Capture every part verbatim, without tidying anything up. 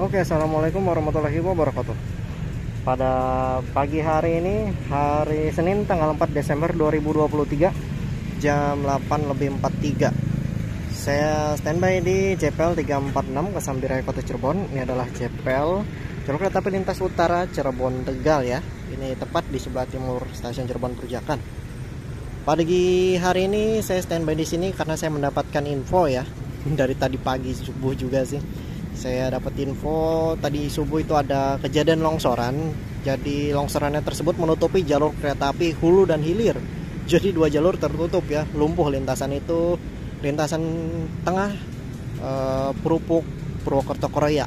Oke, assalamualaikum warahmatullahi wabarakatuh. Pada pagi hari ini, hari Senin tanggal empat Desember dua ribu dua puluh tiga, jam delapan lebih empat puluh tiga, saya standby di J P L tiga empat enam Kesambiraya Kota Cirebon. Ini adalah J P L jalur kereta api lintas utara Cirebon Tegal ya. Ini tepat di sebelah timur stasiun Cirebon Perujakan. Pagi hari ini saya standby di sini karena saya mendapatkan info ya. Dari tadi pagi subuh juga sih saya dapat info tadi subuh itu ada kejadian longsoran. Jadi longsorannya tersebut menutupi jalur kereta api hulu dan hilir. Jadi dua jalur tertutup ya, lumpuh lintasan itu, lintasan tengah eh, Purupuk Purwokerto Kroya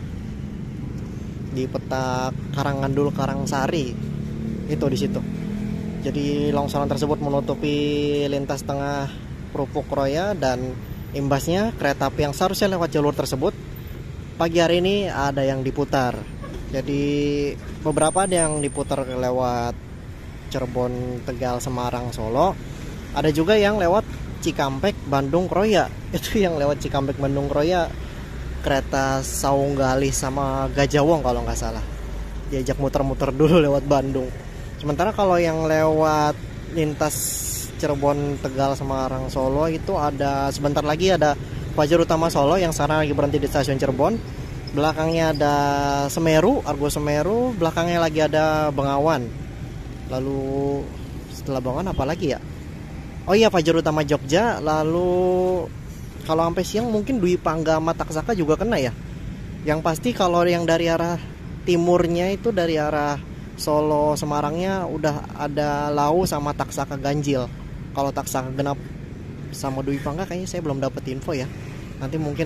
di peta Karangandul Karangsari itu di situ. Jadi longsoran tersebut menutupi lintas tengah Purupuk Kroya dan imbasnya kereta api yang seharusnya lewat jalur tersebut pagi hari ini ada yang diputar. Jadi beberapa ada yang diputar lewat Cirebon, Tegal, Semarang, Solo. Ada juga yang lewat Cikampek, Bandung, Kroya. Itu yang lewat Cikampek, Bandung, Kroya kereta Saunggali sama Gajah Wong kalau nggak salah. Diajak muter-muter dulu lewat Bandung. Sementara kalau yang lewat lintas Cirebon, Tegal, Semarang, Solo itu ada sebentar lagi ada Fajar Utama Solo yang sekarang lagi berhenti di stasiun Cirebon. Belakangnya ada Semeru, Argo Semeru. Belakangnya lagi ada Bengawan. Lalu setelah Bengawan apa lagi ya? Oh iya, Fajar Utama Jogja. Lalu kalau sampai siang mungkin Dwi Pangga sama Taksaka juga kena ya. Yang pasti kalau yang dari arah timurnya itu dari arah Solo Semarangnya udah ada Lau sama Taksaka ganjil. Kalau Taksaka genap sama Dwi Pangga kayaknya saya belum dapat info ya. Nanti mungkin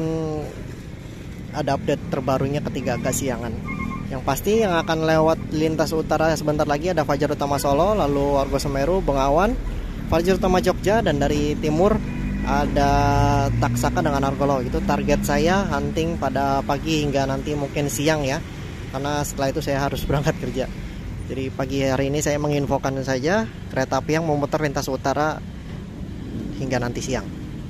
ada update terbarunya ketika agak siangan. Yang pasti yang akan lewat lintas utara sebentar lagi ada Fajar Utama Solo, lalu Argo Semeru, Bengawan, Fajar Utama Jogja, dan dari timur ada Taksaka dengan Argolo. Itu target saya hunting pada pagi hingga nanti mungkin siang ya. Karena setelah itu saya harus berangkat kerja. Jadi pagi hari ini saya menginfokan saja kereta api yang memutar lintas utara hingga nanti siang.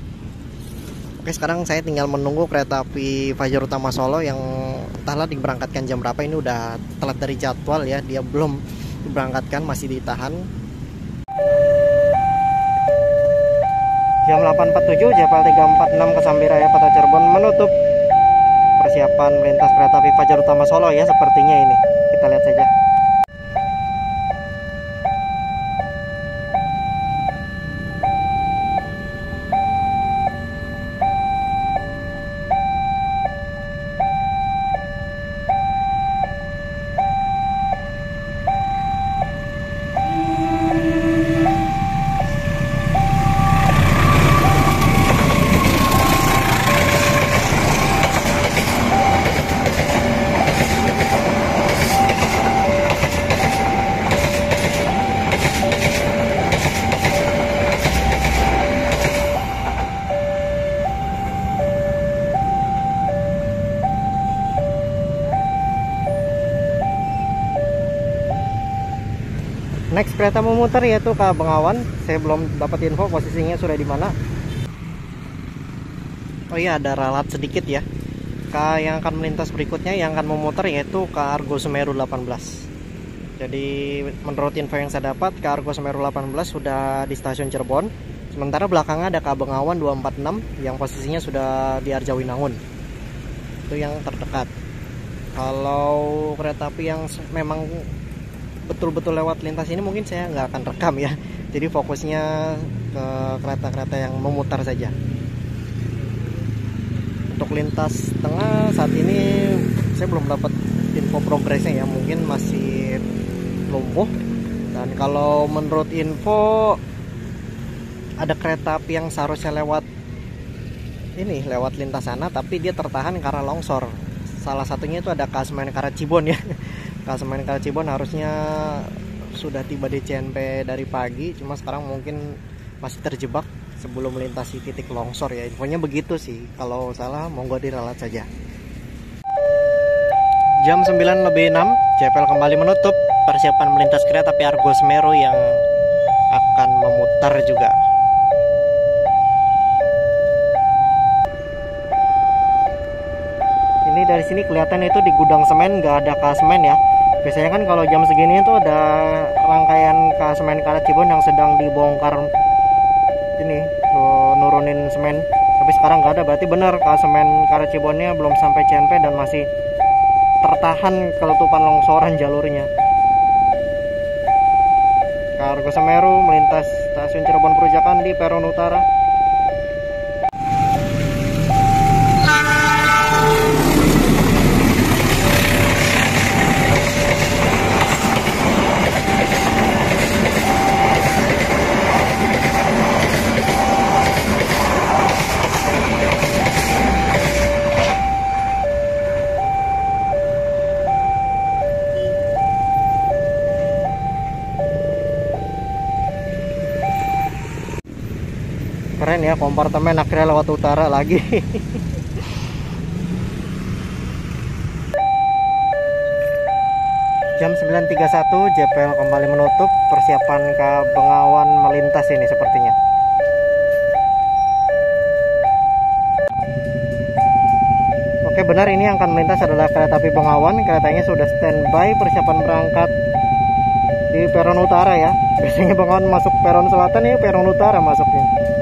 Oke, sekarang saya tinggal menunggu kereta api Fajar Utama Solo yang entahlah diberangkatkan jam berapa. Ini udah telat dari jadwal ya, dia belum diberangkatkan, masih ditahan. Jam delapan empat puluh tujuh, J P L tiga empat enam Kesambiraya Kota Cirebon menutup persiapan melintas kereta api Fajar Utama Solo ya, sepertinya ini. Kita lihat saja. Next kereta memutar yaitu ke Bengawan. Saya belum dapat info posisinya sudah di mana. Oh iya, ada ralat sedikit ya. K yang akan melintas berikutnya yang akan memutar yaitu ke Argo Semeru delapan belas. Jadi menurut info yang saya dapat, ke Argo Semeru delapan belas sudah di stasiun Cirebon. Sementara belakangnya ada ke Bengawan dua empat enam yang posisinya sudah di Arjawinangun. Itu yang terdekat. Kalau kereta api yang memang betul-betul lewat lintas ini mungkin saya nggak akan rekam ya. Jadi fokusnya ke kereta-kereta yang memutar saja. Untuk lintas tengah saat ini saya belum dapat info progresnya ya, mungkin masih lumpuh. Dan kalau menurut info ada kereta api yang seharusnya lewat ini, lewat lintas sana, tapi dia tertahan karena longsor. Salah satunya itu ada Kasemen Karacibon ya. Kasemen Karacibon harusnya sudah tiba di C N P dari pagi, cuma sekarang mungkin masih terjebak sebelum melintasi titik longsor ya. Infonya begitu sih. Kalau salah monggo diralat saja. Jam sembilan lebih enam, J P L kembali menutup persiapan melintas kereta api Argo Semeru yang akan memutar juga. Ini dari sini kelihatan itu di gudang semen nggak ada kas semen ya. Biasanya kan kalau jam segini itu ada rangkaian kas semen Karet Cirebon yang sedang dibongkar ini nurunin semen. Tapi sekarang nggak ada, berarti benar kas semen Karet Cirebonnya belum sampai C N P dan masih tertahan keletupan longsoran jalurnya. Kargo Semeru melintas stasiun Cirebon Perujakan di peron utara. Keren ya, kompartemen akhirnya lewat utara lagi. Jam sembilan tiga puluh satu J P L kembali menutup, persiapan ke Bengawan melintas ini sepertinya. Oke, benar, ini yang akan melintas adalah kereta api Bengawan. Keretanya sudah standby, persiapan berangkat di peron utara ya. Biasanya Bengawan masuk peron selatan, ini peron utara masuknya.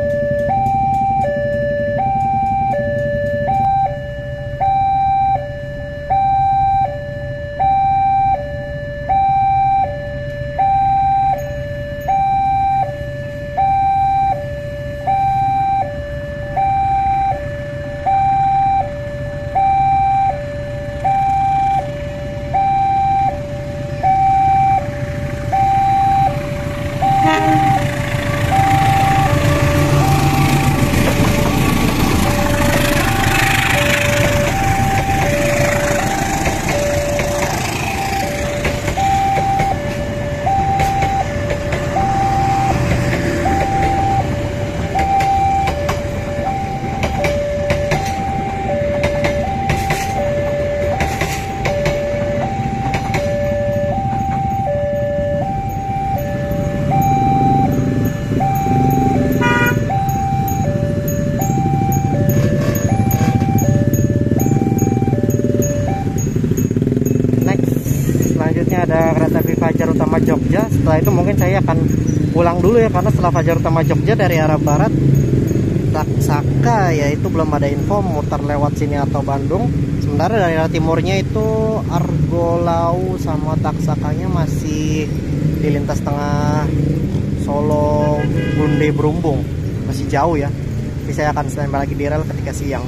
Ada kereta api Fajar Utama Jogja. Setelah itu mungkin saya akan pulang dulu ya, karena setelah Fajar Utama Jogja dari arah barat Taksaka ya itu belum ada info muter lewat sini atau Bandung. Sementara dari arah timurnya itu Argolau sama Taksakanya masih di lintas tengah Solo Bunde Berumbung, masih jauh ya. Jadi saya akan standby lagi di rel ketika siang.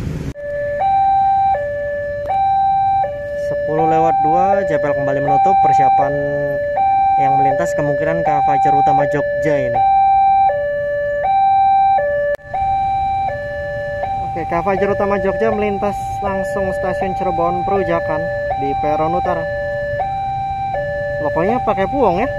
sepuluh lewat dua J P L kembali menutup, persiapan yang melintas kemungkinan ke Fajar Utama Jogja ini. Oke, ke Fajar Utama Jogja melintas langsung stasiun Cirebon Perujakan di peron utara. Lokonya pakai puong ya.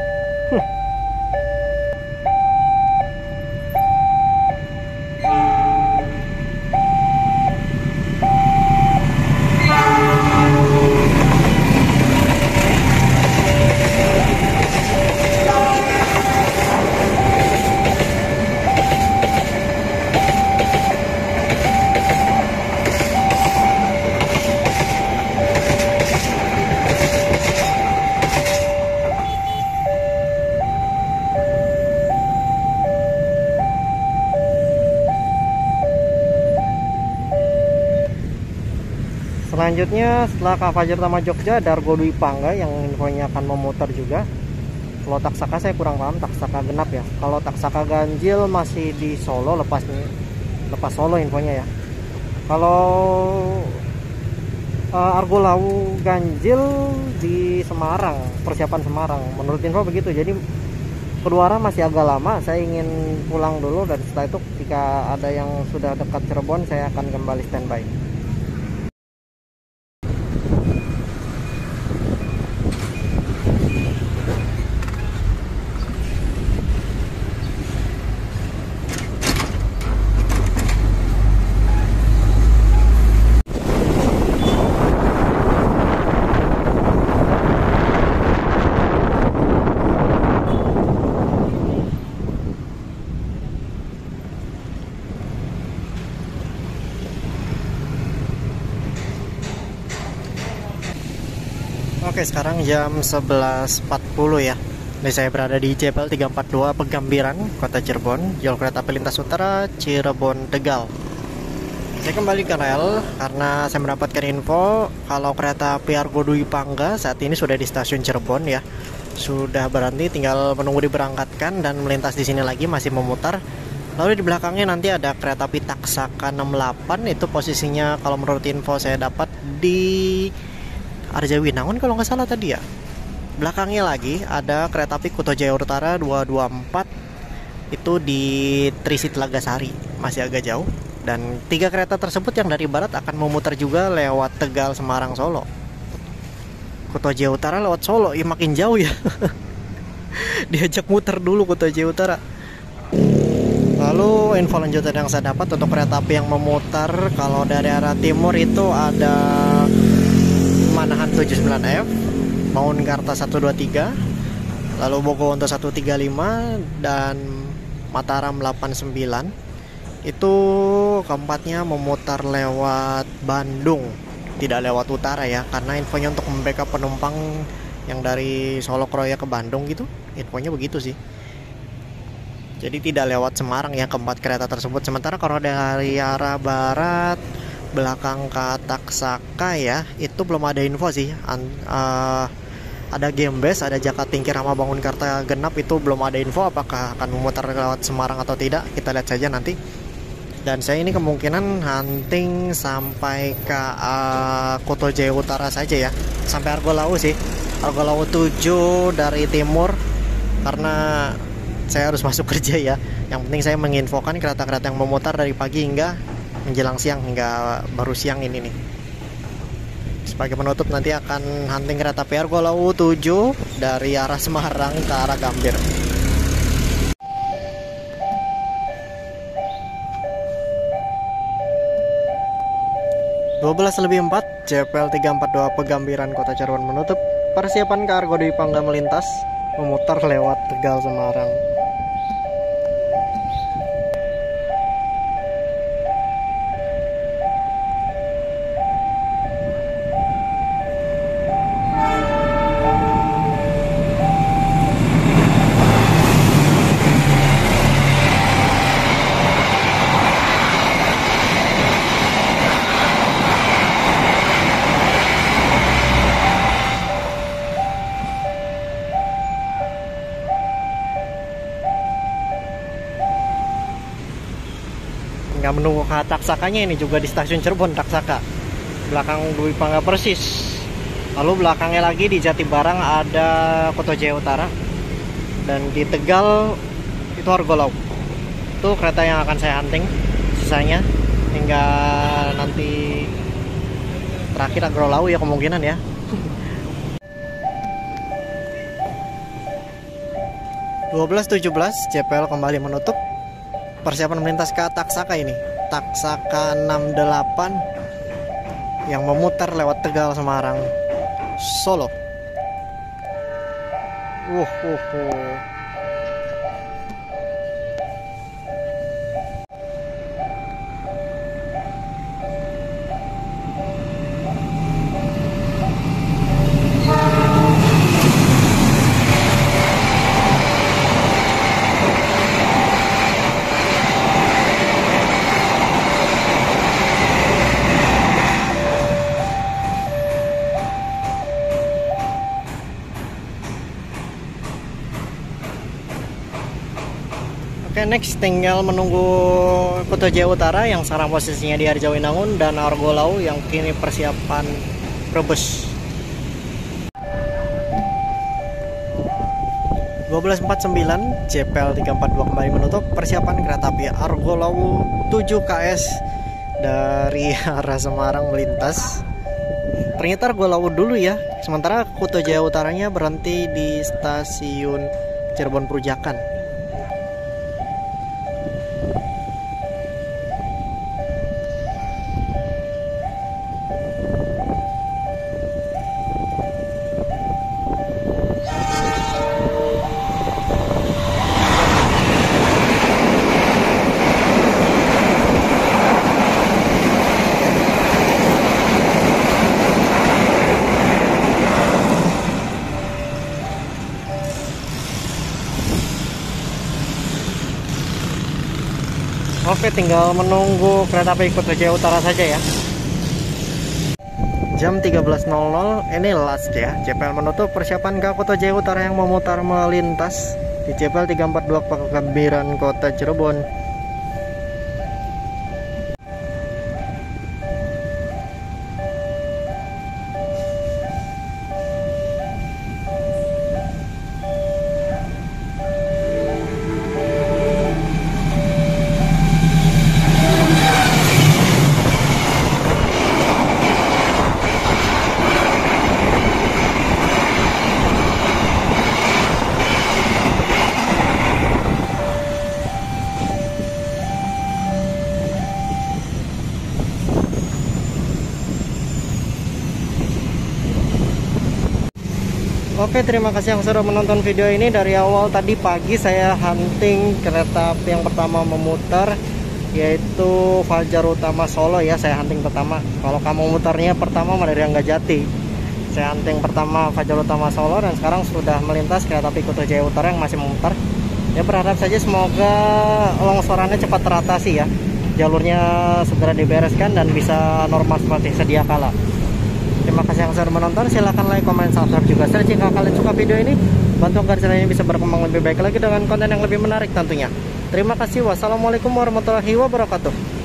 Selanjutnya setelah K Fajar Utama Jogja ada Argo Dwi Pangga yang infonya akan memutar juga. Kalau Taksaka saya kurang paham, Taksaka genap ya. Kalau Taksaka ganjil masih di Solo, lepas lepas Solo infonya ya. Kalau uh, Argo Lau ganjil di Semarang, persiapan Semarang. Menurut info begitu. Jadi kedua arah masih agak lama. Saya ingin pulang dulu dan setelah itu ketika ada yang sudah dekat Cirebon saya akan kembali standby. Oke, sekarang jam sebelas empat puluh ya. Ini saya berada di J P L tiga empat dua Pegambiran, Kota Cirebon, jalur kereta api lintas utara Cirebon Tegal. Saya kembali ke rel karena saya mendapatkan info kalau kereta api Argo Dwi Pangga saat ini sudah di stasiun Cirebon ya. Sudah berhenti, tinggal menunggu diberangkatkan dan melintas di sini lagi, masih memutar. Lalu di belakangnya nanti ada kereta api Taksaka enam delapan, itu posisinya kalau menurut info saya dapat di Arjawinangun kalau nggak salah tadi ya. Belakangnya lagi ada kereta api Kuto Jaya Utara dua dua empat, itu di Trisi Telagasari, masih agak jauh. Dan tiga kereta tersebut yang dari barat akan memutar juga lewat Tegal, Semarang, Solo. Kuto Jaya Utara lewat Solo, ya makin jauh ya. Diajak muter dulu Kuto Jaya Utara. Lalu info lanjutan yang saya dapat untuk kereta api yang memutar, kalau dari arah timur itu ada Manahan tujuh sembilan F, Maunkarta satu dua tiga, lalu Bogowonto satu tiga lima, dan Mataram delapan sembilan. Itu keempatnya memutar lewat Bandung, tidak lewat utara ya, karena infonya untuk membackup penumpang yang dari Solo Kroya ke Bandung gitu, infonya begitu sih. Jadi tidak lewat Semarang ya keempat kereta tersebut. Sementara kalau dari arah barat belakang ke Taksaka ya, itu belum ada info sih. An uh, ada Gembes, ada Jakatingkir sama Bangunkarta Genap, itu belum ada info apakah akan memutar lewat Semarang atau tidak. Kita lihat saja nanti. Dan saya ini kemungkinan hunting sampai ke uh, Kuto Jaya Utara saja ya, sampai Argo Lawu sih, Argo Lawu tujuh dari timur, karena saya harus masuk kerja ya. Yang penting saya menginfokan kereta-kereta yang memutar dari pagi hingga menjelang siang, hingga baru siang ini nih. Sebagai penutup nanti akan hunting kereta api Argo Lawu tujuh dari arah Semarang ke arah Gambir. dua belas lebih empat, J P L tiga empat dua Pegambiran, Kota Cirebon menutup persiapan ke Argo Dwi Pangga melintas memutar lewat Tegal, Semarang. Nggak menunggu ke Taksakanya, ini juga di stasiun Cirebon Taksaka, belakang Dwi Pangga persis. Lalu belakangnya lagi di Jatibarang ada Kuto Jaya Utara, dan di Tegal itu Argo Lawu. Itu kereta yang akan saya hunting sisanya hingga nanti terakhir Argo Lawu ya kemungkinan ya. dua belas tujuh belas J P L kembali menutup persiapan melintas ke Taksaka ini, Taksaka enam delapan yang memutar lewat Tegal, Semarang, Solo. Uh, uh, uh. Oke, next tinggal menunggu Kuto Jaya Utara yang sekarang posisinya di Arjawinangun, dan Argo Lawu yang kini persiapan Brebes. dua belas empat puluh sembilan J P L tiga empat dua kembali menutup persiapan kereta api Argo Lawu tujuh K S dari arah Semarang melintas. Ternyata Argo Lawu dulu ya, sementara Kuto Jaya Utaranya berhenti di stasiun Cirebon Perujakan. Oke, tinggal menunggu kereta api Kota Jaya Utara saja ya. Jam tiga belas nol nol ini last ya. J P L menutup, persiapan ke Kota Jaya Utara yang memutar melintas di J P L tiga empat dua Pekambiran Kota Cirebon. Oke, terima kasih yang sudah menonton video ini. Dari awal tadi pagi saya hunting kereta api yang pertama memutar, yaitu Fajar Utama Solo ya. Saya hunting pertama. Kalau kamu mutarnya pertama dari Ranggajati. Saya hunting pertama Fajar Utama Solo, dan sekarang sudah melintas kereta api Kota Jaya Utara yang masih memutar. Ya, berharap saja semoga longsorannya cepat teratasi ya. Jalurnya segera dibereskan dan bisa normal seperti sedia kala. Terima kasih yang sudah menonton. Silahkan like, komen, subscribe juga share jika kalian suka video ini. Bantu agar channel ini bisa berkembang lebih baik lagi dengan konten yang lebih menarik tentunya. Terima kasih. Wassalamualaikum warahmatullahi wabarakatuh.